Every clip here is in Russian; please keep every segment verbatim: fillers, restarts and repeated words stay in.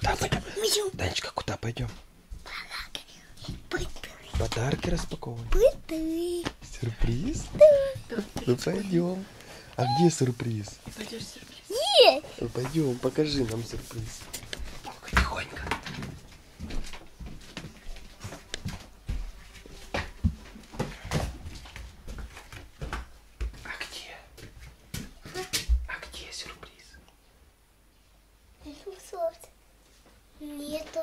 Куда пойдем? Данечка, куда пойдем? Подарки распаковываем. Сюрприз? Да. Ну пойдем. А где сюрприз? Пойдешь сюрприз? Нет. Ну пойдем, покажи нам сюрприз. Только тихонько. А где? А где сюрприз? Нету.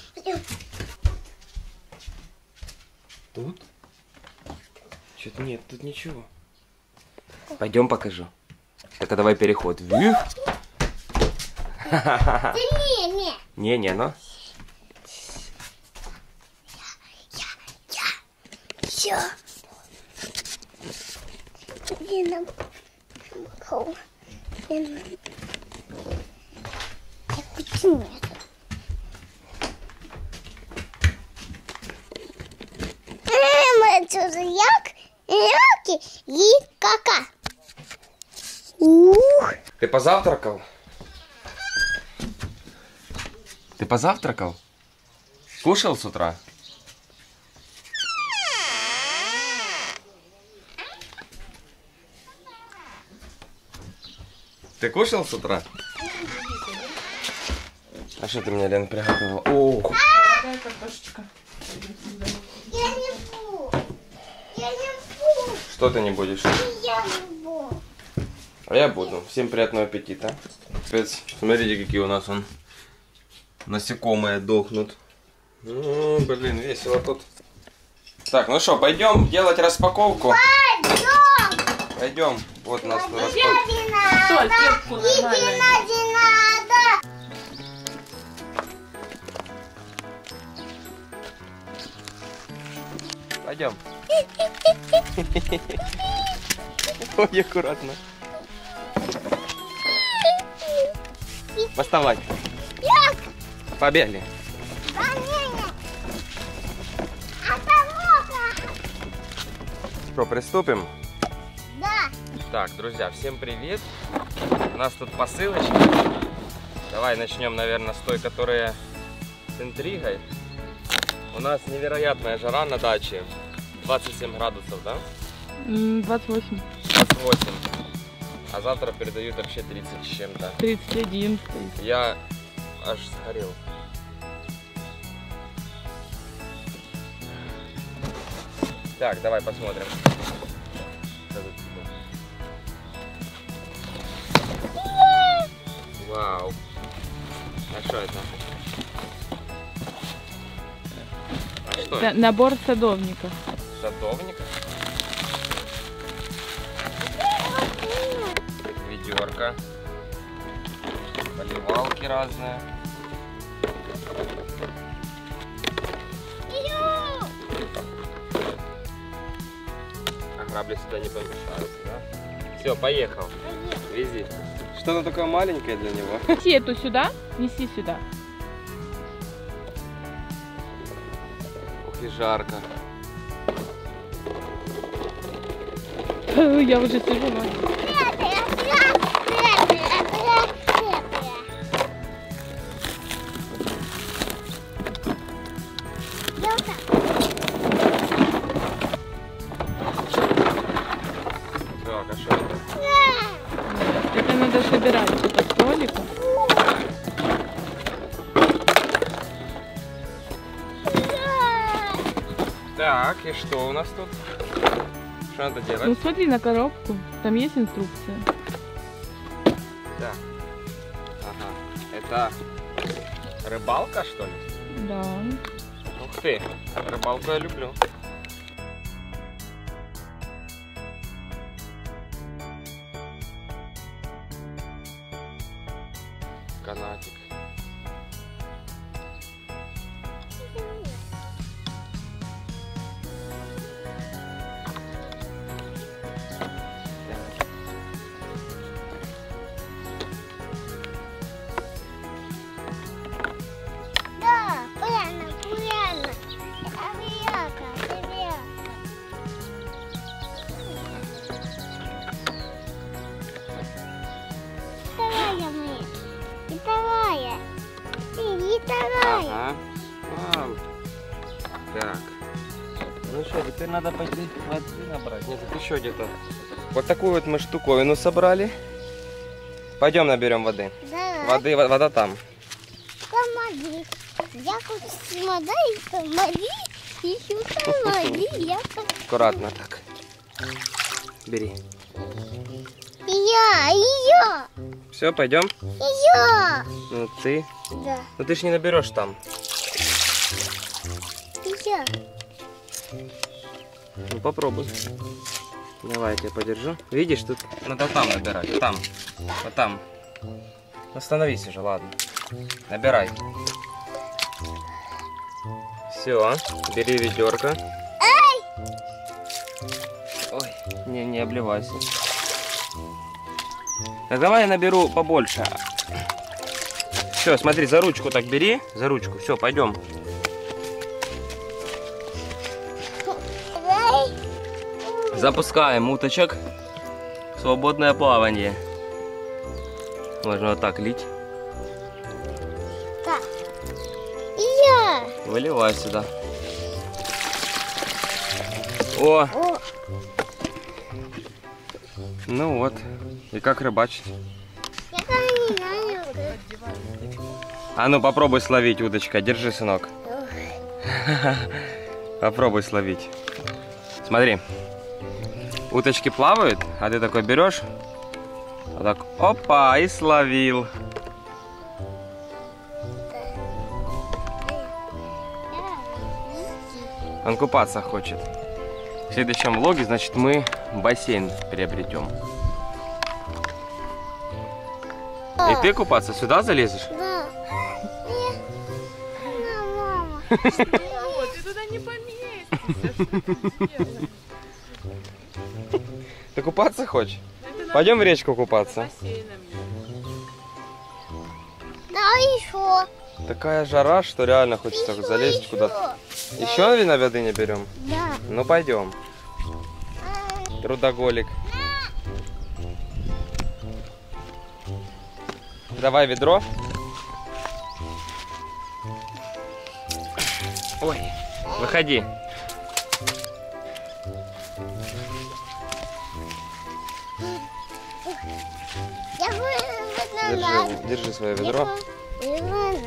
Тут? Что-то нет, тут ничего. Пойдем покажу. Так, а давай переход. Вверх. Да не, не. Не-не, ну. Все. Где нам? Почему нет? Як, яки и кака. Ух. Ты позавтракал? Ты позавтракал? Кушал с утра? Ты кушал с утра? А что ты мне, Лен, приготовила? О! Какая картошечка? Я не буду. Я не буду. Что ты не будешь? Я не буду. А я буду. Всем приятного аппетита. Капец, смотрите, какие у нас он насекомые дохнут. Ну, блин, весело тут. Так, ну что, пойдем делать распаковку? Пойдем. Пойдем. Вот у нас тут распаковка. Иди надо. Соль, кепку нормально. Иди надо. Пойдем. Ой, аккуратно. Доставай. Як? Побегли. Да не, не. Осторожно. Что, приступим? Да. Так, друзья, всем привет. У нас тут посылочка. Давай начнем, наверное, с той, которая с интригой. У нас невероятная жара на даче. двадцать семь градусов, да? двадцать восемь. двадцать восемь. А завтра передают вообще тридцать с чем-то. тридцать один. Я аж сгорел. Так, давай посмотрим. Вау. А что это? А что это? Набор садовника. Садовника? Ведерко. Поливалки разные. А грабли сюда не помешаются, да? Все, поехал. Вези. Что-то такое маленькое для него. Неси эту сюда, неси сюда. Ух и жарко. Я уже сижу. Так, а что это? Это надо собирать это столика. Так, и что у нас тут? Что надо делать? Ну смотри на коробку, там есть инструкция. Да. Ага. Это рыбалка, что ли? Да. Ух ты, рыбалку я люблю. Канатик. Да, правильно, правильно. Авиака, авиака. Вторая мне. И вторая. Давай. Ага. Вау. Так. Ну что, теперь надо пойти воды набрать. Нет, тут еще где-то. Вот такую вот мы штуковину собрали. Пойдем наберем воды. Давай. Воды, во- вода там. Помоги. Я хочу смотреть, помоги. Еще помоги. Я хочу. Аккуратно так. Бери. Я, ее, Все, пойдем. ее. Ну ты. Да, Ну ты ж не наберешь там. ее. Ну попробуй. Давай, я тебя подержу. Видишь, тут надо там набирать. Там. Вот там. Остановись уже, ладно. Набирай. Все, бери ведерко. Ой, не, не обливайся. Так давай я наберу побольше. Все, смотри, за ручку так бери. За ручку. Все, пойдем. Давай. Запускаем уточек в свободное плавание. Можно вот так лить. Так. Я. Выливай сюда. О, О, ну вот. И как рыбачить? я не знаю. А ну попробуй словить, удочка. Держи, сынок. Попробуй словить. Смотри. Уточки плавают, а ты такой берешь. Вот так. Опа, и словил. Он купаться хочет. В следующем влоге, значит, мы бассейн приобретем. И ты купаться сюда залезешь? Да. Я. На, мама. О, ты туда не поместишься. Что ты делаешь? Ты купаться хочешь? Это надо Пойдем в речку купаться. бассейном. Да, еще. Такая жара, что реально хочется Еще, залезть еще. куда-то. Еще вина воды не берем? Да. Ну пойдем. А, Трудоголик. Давай ведро. Ой, выходи. Я буду надо. Держи, держи свое ведро. Ведро надо.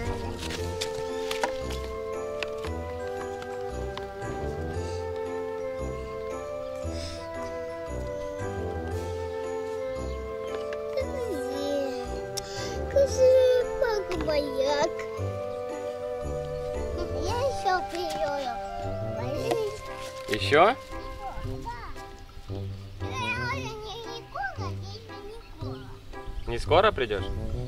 Козырек, бояк. Я еще приеду. Еще? Не скоро придешь?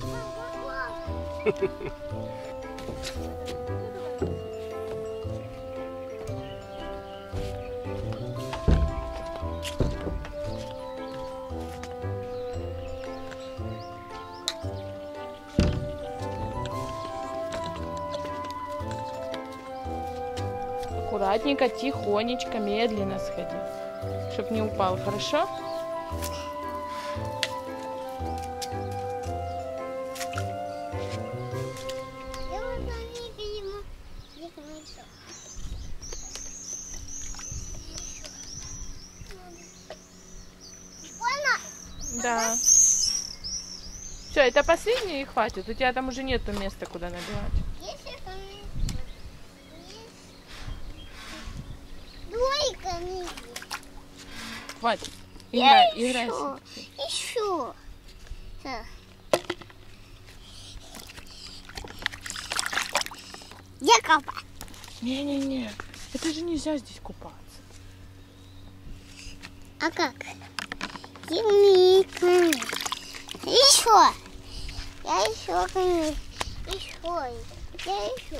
Аккуратненько, тихонечко, медленно сходи. Чтоб не упал, хорошо? Да. Все, это последнее и хватит. У тебя там уже нету места, куда набивать. Хватит. Я Играй, играй. еще, еще. Так. Я копаю. Не-не-не, это же нельзя здесь купаться. А как? Еще. Я еще, конечно. Еще. Я еще.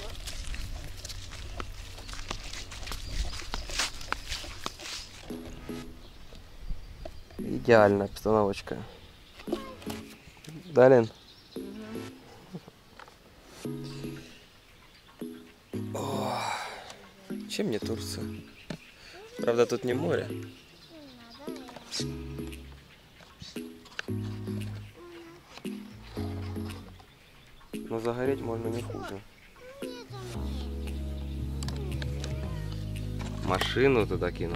Идеальная обстановочка. Да, Лен? О, чем не Турция? Правда, тут не море. Но загореть можно не хуже. Машину туда кинул.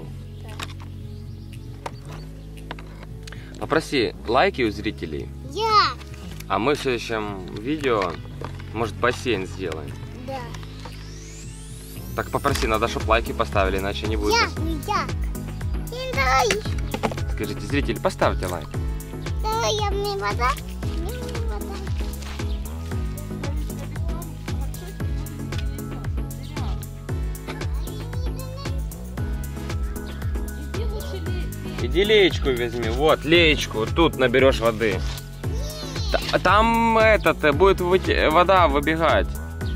Попроси лайки у зрителей. Я. А мы в следующем видео, может, бассейн сделаем. Да. Так попроси, надо, чтобы лайки поставили, иначе не будет. Я, я. Не дай. Скажите, зрители, поставьте лайк. Давай я мне вода. Мне вода. Иди леечку возьми. Вот, леечку. Тут наберешь воды. Т- Там этот будет выте- вода выбегать.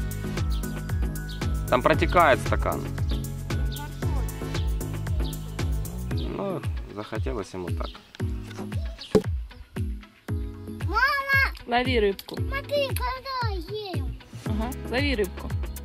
Там протекает стакан. Ну, захотелось ему так. Мама, Лови рыбку. смотри, когда ем. Ага, лови рыбку.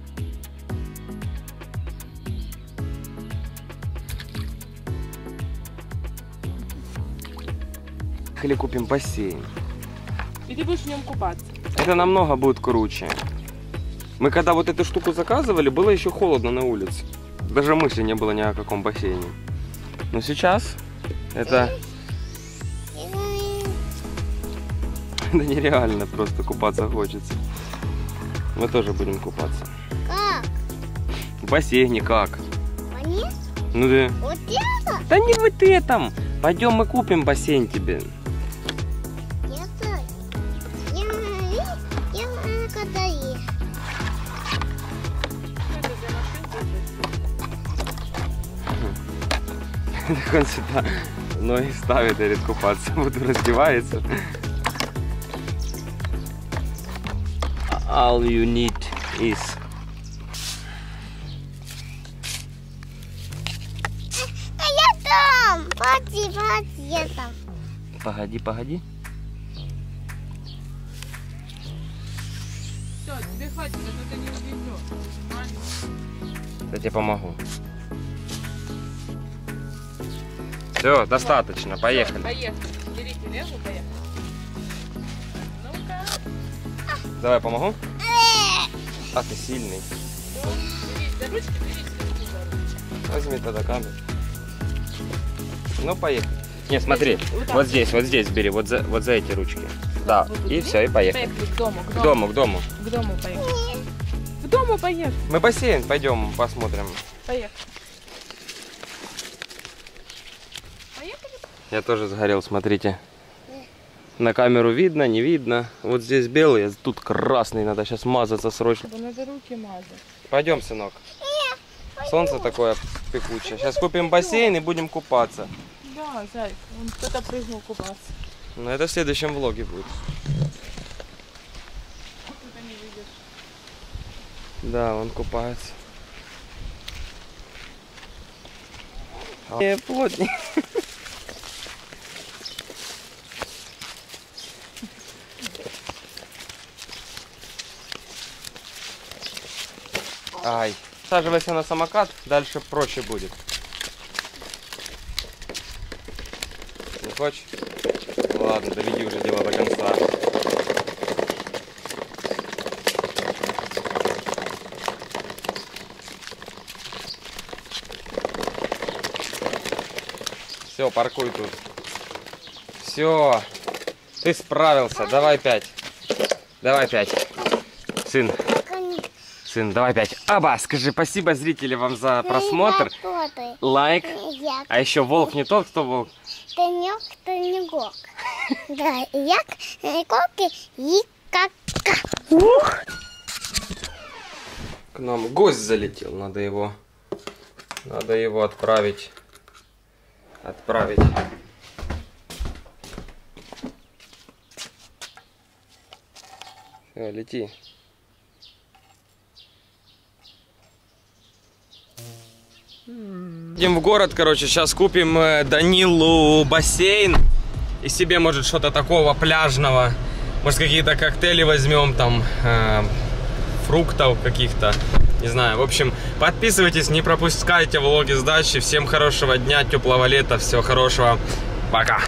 Или купим бассейн. И ты будешь в нем купаться. Это намного будет круче. Мы когда вот эту штуку заказывали, было еще холодно на улице. Даже мысли не было ни о каком бассейне. Но сейчас это, это нереально, просто купаться хочется. Мы тоже будем купаться. Как? В бассейне как? Вниз? Ну да. Вот это? Да не вот этом. Пойдем мы купим бассейн тебе. Я знаю. Я, я, я когда ем. Так он сюда ноги ставит и говорит, купаться буду, раздевается. All you need is... А я там! Погоди, погоди, я там. Погоди, погоди. Все, тебе хватит, а то ты не увезешь. Я тебе помогу. Все, достаточно, поехали. Поехали. Берите левую, поехали. Ну-ка. Давай помогу. А ты сильный. Берись за ручки, берись за ручки. Возьми тогда камеру. Ну, поехали. Не, смотри, Вот так. вот здесь, вот здесь бери, вот за, вот за эти ручки. Да, Вот тут и бери. все, и поехали. Поехали к дому, к К дому. дому, к дому. К дому поехали. К дому поехали. Мы бассейн пойдем посмотрим. Поехали. Поехали. Я тоже сгорел, смотрите. На камеру видно, не видно. Вот здесь белый, а тут красный. Надо сейчас мазаться срочно. Надо руки мазать. Пойдем, сынок. Солнце такое пекучее. Сейчас купим бассейн и будем купаться. Да, зайка, вон кто-то прыгнул купаться. Но это в следующем влоге будет. Кто-то не видит. Да, он купается. Не, плотнее. Ай. Саживайся на самокат, дальше проще будет. Не хочешь? Ладно, доведи уже дело до конца. Все, паркуй тут. Все. Ты справился. Давай пять. Давай пять. Сын. Сын, давай пять. Аба, скажи спасибо, зрители, вам за просмотр. Лайк. А еще волк не тот, кто волк. Ты не, ты не гок. Да, я коки и кака. Ух. К нам гость залетел. Надо его, надо его отправить. Отправить. Все, лети. Идем в город, короче, сейчас купим Данилу бассейн и себе, может, что-то такого пляжного. Может, какие-то коктейли возьмем, там, э, фруктов каких-то, не знаю. В общем, подписывайтесь, не пропускайте влоги с дачи. Всем хорошего дня, теплого лета, всего хорошего. Пока.